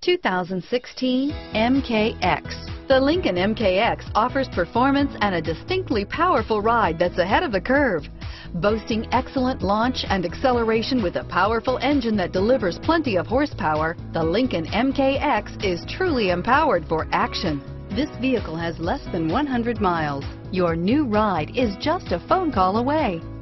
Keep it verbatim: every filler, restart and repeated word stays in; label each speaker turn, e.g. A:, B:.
A: two thousand sixteen M K X. The Lincoln M K X offers performance and a distinctly powerful ride that's ahead of the curve. Boasting excellent launch and acceleration with a powerful engine that delivers plenty of horsepower, the Lincoln M K X is truly empowered for action. This vehicle has less than one hundred miles. Your new ride is just a phone call away.